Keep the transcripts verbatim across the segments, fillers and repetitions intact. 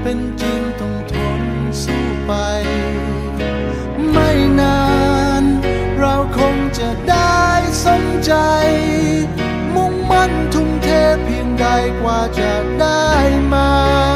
เป็นจริงต้องทนสู้ไปไม่นานเราคงจะได้สมใจมุ่งมั่นทุ่มเทเพียงใดกว่าจะได้มา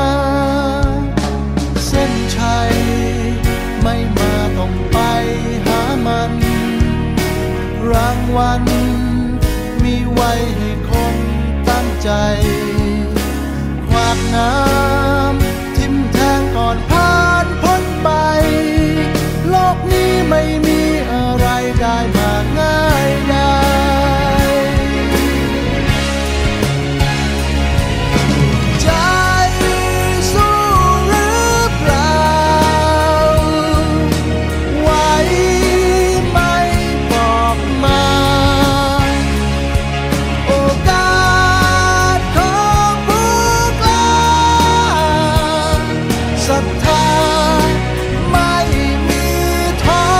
เส้นชัยไม่มาต้องไปหามันรางวัลมีไว้ให้คนตั้งใจขวากน้ำทิ่มแทงก่อนผ่านพ้นไปโลกนี้ไม่มีอะไรได้มาง่ายได้ใจสู้หรือเปล่าไหวไหมบอกมาโอกาสของผู้กล้าศรัทธาไม่มีท้อ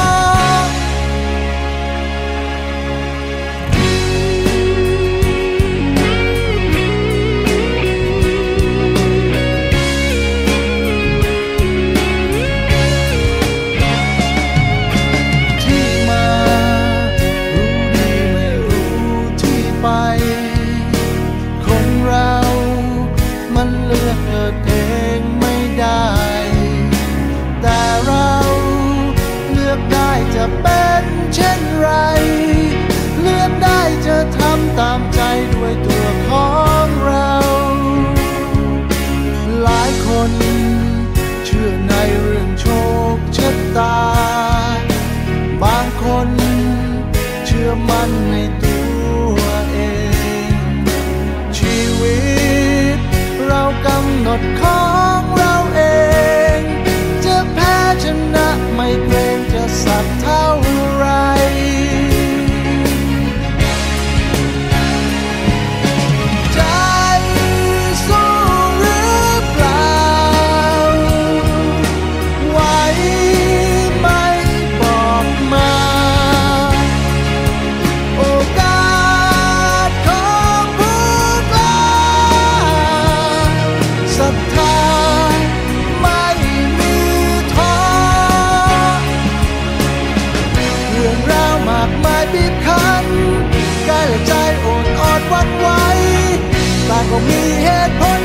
ที่มารู้ดีไม่รู้ที่ไปคนเรามันเลือกเกิดเองไม่ได้แต่เราเลือกได้จะเป็นเช่นไรเลือกได้จะทำตามใจด้วยตัวของเราหลายคนเชื่อในเรื่องโชคชะตาบางคนเชื่อมั่นในตัวเองชีวิตเรากำหนดของเราเองจะแพ้ชนะไม่เกรงจะสักเท่าไรใจสู้หรือเปล่าไหวไหมบอกมาโอกาสของผู้กล้าศรัทธาไม่มีท้อเรื่องราวมากมายบีบคั้นกายและใจโอดอ่อนหวั่นไหวแต่ก็มีเหตุผล